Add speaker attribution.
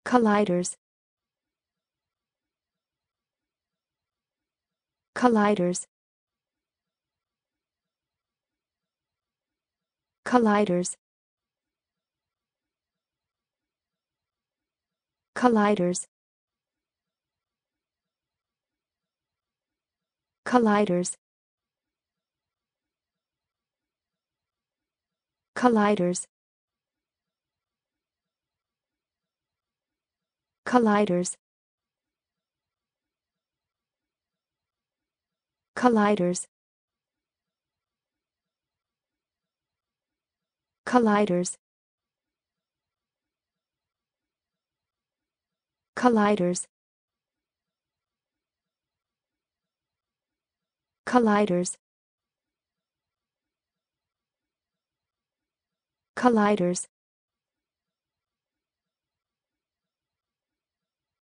Speaker 1: colliders, colliders, colliders, colliders, colliders, colliders, colliders, colliders, colliders, colliders, colliders, colliders,